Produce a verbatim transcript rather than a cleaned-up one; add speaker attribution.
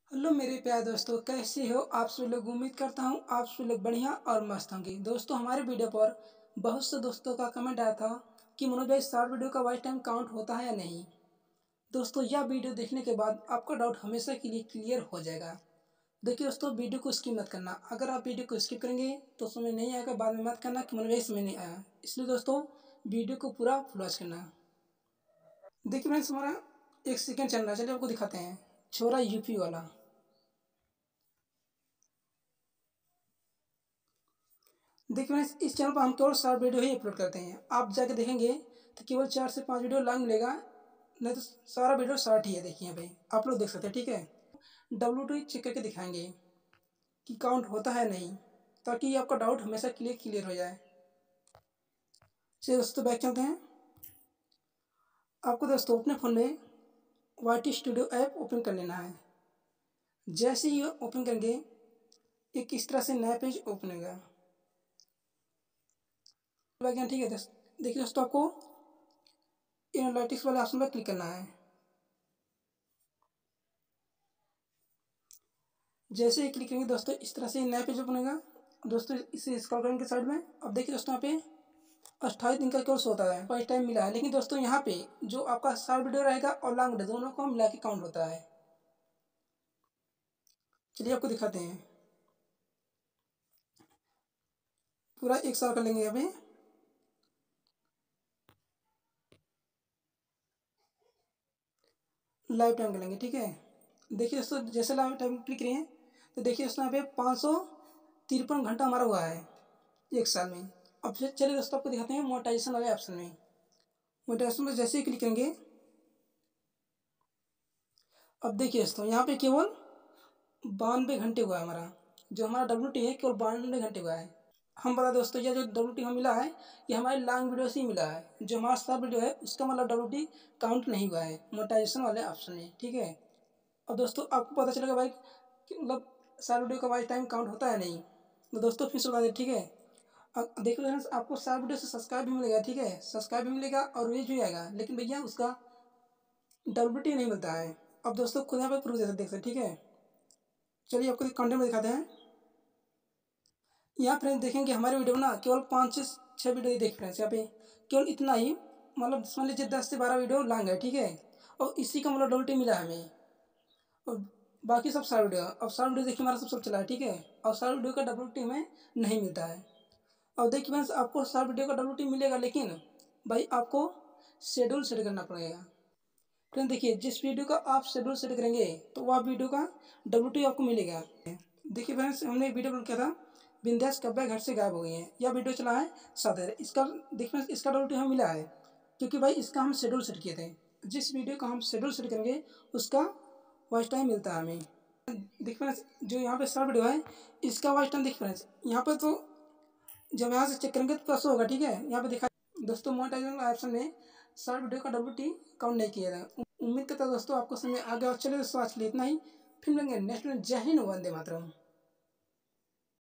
Speaker 1: Hello मेरे प्यारे दोस्तों, कैसे हो आप सभी लोग। उम्मीद करता हूँ आप सभी लोग बढ़िया और मस्त होंगे। दोस्तों, हमारे वीडियो पर बहुत से दोस्तों का कमेंट आया था कि मनोज भाई, शॉर्ट वीडियो का वॉच टाइम काउंट होता है या नहीं। दोस्तों, यह वीडियो देखने के बाद आपका डाउट हमेशा के लिए क्लियर हो जाएगा। देखिए दोस्तों, वीडियो को स्किप मत करना। अगर आप वीडियो को स्किप करेंगे तो समझ नहीं आएगा, बाद में मत करना कि मनोज भाई समझ नहीं आया। इसलिए दोस्तों, वीडियो को पूरा फुल वॉच करना। देखिए फ्रेंड्स, हमारा एक सेकेंड चल रहा है, चलिए आपको दिखाते हैं। छोरा यूपी वाला। देखिए फ्रेंड्स, इस चैनल पर हम केवल शॉर्ट वीडियो ही अपलोड करते हैं। आप जाके देखेंगे तो केवल चार से पाँच वीडियो लॉन्ग मिलेगा, नहीं तो सारा वीडियो शॉर्ट ही है। देखिए यहाँ पे आप लोग देख सकते हैं, ठीक है। डब्ल्यू टी चेक करके दिखाएंगे कि काउंट होता है नहीं, ताकि आपका डाउट हमेशा क्लियर क्लियर हो जाए। चलिए दोस्तों, बैक चलते हैं। आपको दोस्तों अपने फ़ोन में Y T studio app open कर लेना है। जैसे ही ओपन करेंगे, एक इस तरह से नया पेज ओपन होगा। ठीक है दोस्तों, देखिए दोस्तों, आपको एनालिटिक्स वाले ऑप्शन पर क्लिक करना है। जैसे ही क्लिक करेंगे दोस्तों, इस तरह से नया पेज ओपन होगा। दोस्तों, इसे स्क्रॉल करेंगे साइड में। अब देखिए दोस्तों, यहाँ पे अट्ठाईस दिन का कोर्स होता है, फर्स्ट टाइम मिला है। लेकिन दोस्तों, यहाँ पे जो आपका शॉर्ट वीडियो रहेगा और लॉन्ग वीडियो दोनों को मिला के काउंट होता है। चलिए आपको दिखाते हैं। पूरा एक साल कर लेंगे यहाँ पे। लाइव टाइम कर लेंगे, ठीक है। देखिए दोस्तों, जैसे लाइव टाइम क्लिक करें तो देखिए दोस्तों, यहाँ पे पाँच सौ तिरपन घंटा हमारा हुआ है एक साल में। अब फिर चलिए दोस्तों, आपको दिखाते हैं मोनेटाइजेशन वाले ऑप्शन में। मोनेटाइजेशन में जैसे ही क्लिक करेंगे, अब देखिए दोस्तों, यहाँ पे केवल बानवे घंटे हुआ है हमारा। जो हमारा डब्ल्यू टी है केवल बानवे घंटे हुआ है। हम बता दोस्तों, ये जो डब्ल्यू टी हमें मिला है, ये हमारे लॉन्ग वीडियो से ही मिला है। जो हमारा शॉर्ट वीडियो है उसका मतलब डब्ल्यू टी काउंट नहीं हुआ है मोनेटाइजेशन वाले ऑप्शन में, ठीक है। और दोस्तों, आपको पता चलेगा भाई कि मतलब शॉर्ट वीडियो का वॉच टाइम काउंट होता है नहीं। तो दोस्तों फिर से बता दें, ठीक है। अब देखो फ्रेंड्स, आपको शॉर्ट वीडियो से सब्सक्राइब भी मिलेगा, ठीक है। सब्सक्राइब भी मिलेगा और व्यूज भी आएगा, लेकिन भैया उसका डब्ल्यू टी नहीं मिलता है। अब दोस्तों, खुद यहाँ पे प्रूफ देख सकते, ठीक है। चलिए आपको कंटेंट में दिखाते हैं। यहाँ फ्रेंड्स देखेंगे हमारे वीडियो में ना केवल पाँच से छः वीडियो देख फ्रेंड्स, यहाँ पे केवल इतना ही। मतलब मान लीजिए दस से बारह वीडियो लॉन्ग है, ठीक है। और इसी का मतलब डब्ल्यू टी मिला है हमें। और बाकी सब शॉर्ट वीडियो। अब शॉर्ट वीडियो देखिए हमारा सब सब चला है, ठीक है। और शॉर्ट वीडियो का डब्ल्यू टी हमें नहीं मिलता है। और देखिए फ्रेंड्स, आपको शॉर्ट वीडियो का डब्ल्यू टी मिलेगा, लेकिन भाई आपको शेड्यूल सेट करना पड़ेगा। फ्रेंड देखिए, जिस वीडियो का आप शेड्यूल सेट करेंगे तो वह वीडियो का डब्ल्यू टी आपको मिलेगा। देखिए फ्रेंड्स, हमने वीडियो अपलोड किया था, बिंदास कब्बे घर से गायब हो गई हैं। यह वीडियो चला है सात हज़ार। इसका देखिए फ्रेंड्स, इसका डब्ल्यू टी हमें मिला है, क्योंकि भाई इसका हम शेड्यूल सेट किए थे। जिस वीडियो का हम शेड्यूल सेट करेंगे उसका वॉच टाइम मिलता है हमें। देखिए फ्रेंड्स, जो यहाँ पे शॉर्ट वीडियो है इसका वॉच टाइम देखिए फ्रेंड्स, यहाँ पे तो जब यहाँ से चेक करेंगे तो प्लस होगा, ठीक है। यहाँ पे दिखा दोस्तों, मोनेटाइजेशन ऑप्शन में शॉर्ट वीडियो का डब्ल्यू टी काउंट नहीं किया था। उम्मीद करता हूँ दोस्तों आपको समझ आ गया। चलिए दोस्तों, आज के लिए इतना ही। फिर मिलेंगे नेक्स्ट में। जय हिंद, वंदे मातरम।